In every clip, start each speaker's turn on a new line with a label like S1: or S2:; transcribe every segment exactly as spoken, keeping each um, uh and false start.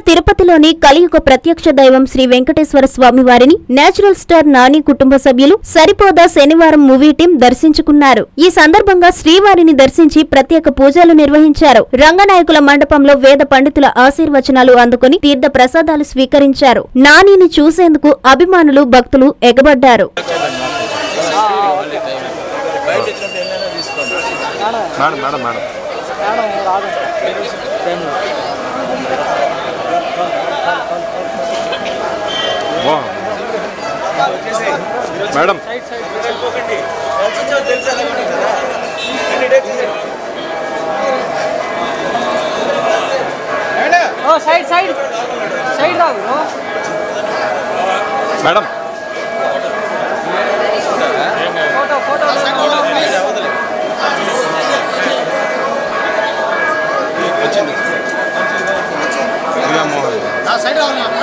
S1: తిరుపతిలోని కలియుగ ప్రత్యక్ష దైవం శ్రీ వెంకటేశ్వర స్వామి వారిని నేచురల్ స్టార్ నాని కుటుంబ సభ్యులు సరిపోదా శనివారం మూవీ టీం దర్శించుకున్నారు. ఈ సందర్భంగా శ్రీవారిని దర్శించి ప్రత్యేక పూజలు నిర్వహించారు. రంగనాయకుల మండపంలో వేద పండితుల ఆశీర్వచనాలు అందుకుని తీర్థ ప్రసాదాలు స్వీకరించారు. నానిని చూసేందుకు అభిమానులు భక్తులు ఎగబడ్డారు.
S2: మేడం
S3: సైడ్ సైడ్ సైడ్ రాదు
S2: మేడం
S3: ఫోటో ఫోటో
S2: వచ్చింది సైడ్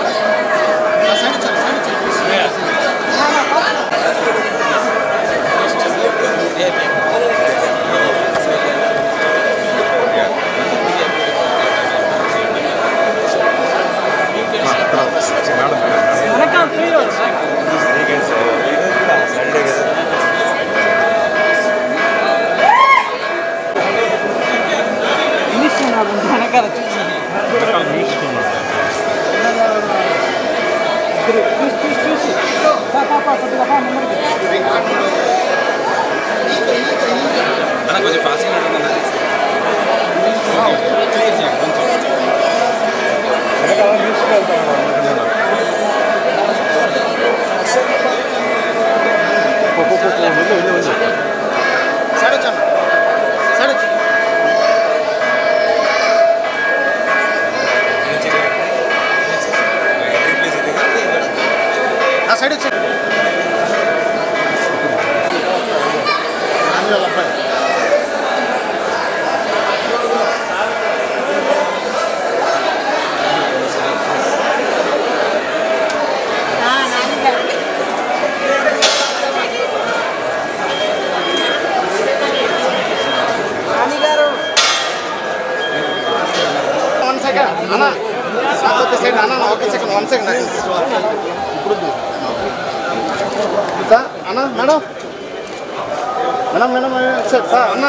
S2: కొంచెం ఫాస్ట్ సైడ్ అన్న ఓకే సెకండ్ అన్న ఓకే సెకండ్ వన్ సెకండ్ ఇప్పుడు సార్ అన్న madam madam madam sir sir అన్న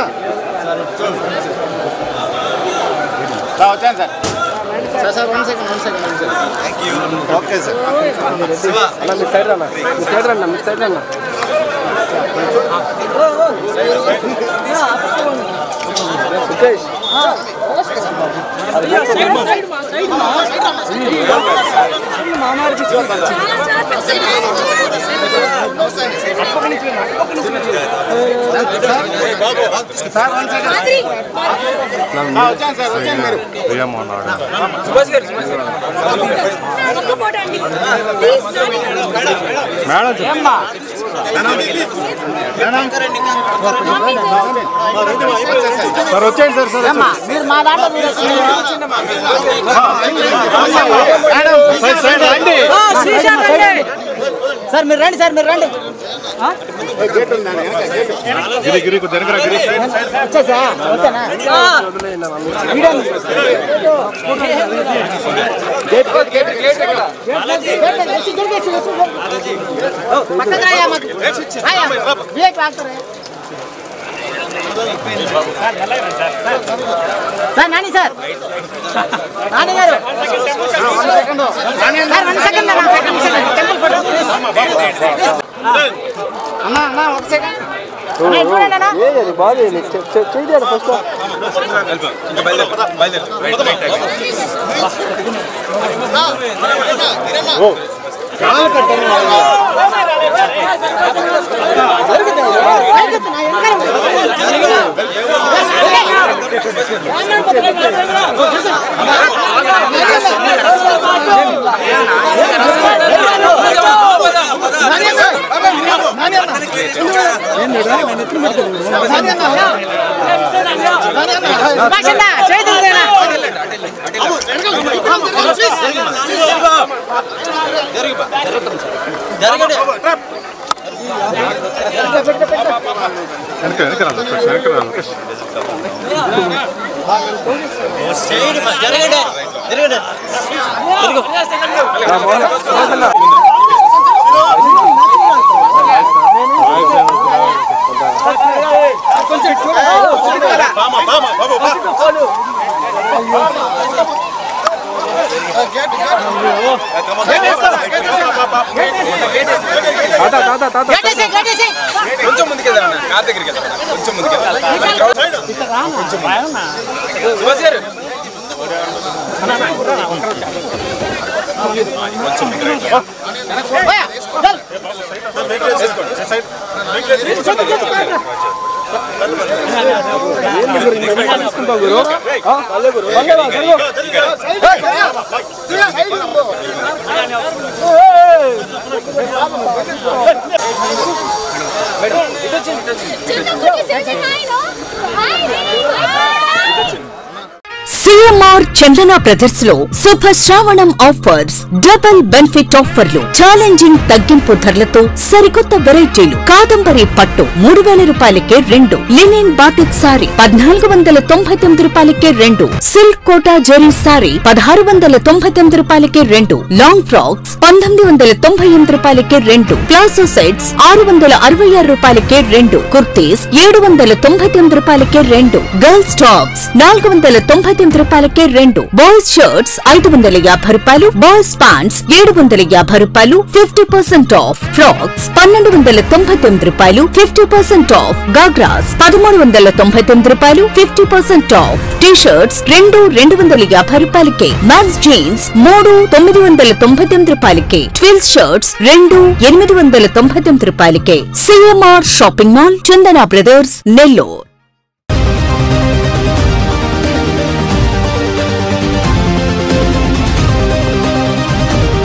S2: సార్ వచ్చాను sir sir sir one second one second one second thank you okay sir అన్న మీ సైడ్ అన్న మీ సైడ్ అన్న మీ సైడ్ అన్న సుకేష్ సార్ వచ్చేయండి సార్ సార్ మా దాంట్లో సార్ మీరు రండి సార్ మీరు రండి సార్ నాని సార్ నాని గారు అన్న అన్న ఒక సెకండ్ బాగుంది చేయాలి ఫస్ట్ కాలు కట్టండి జరగండి కొంచెం ముందుకెళ్దా కార్ దగ్గరికి వెళ్తా కొంచెం
S4: సిఎంఆర్ చందన బ్రదర్స్ లో శుభ శ్రావణం ఆఫర్స్, డబుల్ బెనిఫిట్ ఆఫర్లు, ఛాలెంజింగ్ తగ్గింపు ధరలతో సరికొత్త వెరైటీలు. కాదంబరి పట్టు మూడు వేల రూపాయలకే రెండు, లినిన్ బాతిక్ సారీ పద్నాలుగు వందల తొంభై తొమ్మిది రూపాయలకే రెండు, సిల్క్ కోటా జెరీ సారీ పదహారు వందల తొంభై తొమ్మిది రూపాయలకే రెండు, లాంగ్ ఫ్రాక్స్ పంతొమ్మిది వందల తొంభై ఎనిమిది రూపాయలకే రెండు, ప్లాజో సెట్స్ ఆరు వందల అరవై ఆరు రూపాయలకే రెండు, కుర్తీస్ ఏడు వందల తొంభై తొమ్మిది రూపాయలకే రెండు, గర్ల్స్ టాప్స్ నాలుగు వందల తొంభై తొమ్మిది రూపాయలకే రెండు, బాయ్స్ షర్ట్స్ ఐదు వందల యాభై రూపాయలు, బాయ్స్ ప్యాంట్స్ ఏడు వందల యాభై రూపాయలు, ఫిఫ్టీ పర్సెంట్ ఆఫ్, ఫ్రాక్స్ పన్నెండు వందల తొంభై తొమ్మిది రూపాయలు, ఫిఫ్టీ పర్సెంట్ ఆఫ్, గాగ్రాస్ పదమూడు వందల తొంభై తొమ్మిది రూపాయలు, fifty percent off, T shirts రెండు రెండు వందల యాభై రూపాయలకే, మ్యాక్స్ జీన్స్ మూడు తొమ్మిది వందల తొంభై తొమ్మిది రూపాయలకే, ట్విల్స్ షర్ట్స్ రెండు ఎనిమిది వందల తొంభై తొమ్మిది రూపాయలకే. CMR shopping mall, Chandana brothers, Nellore.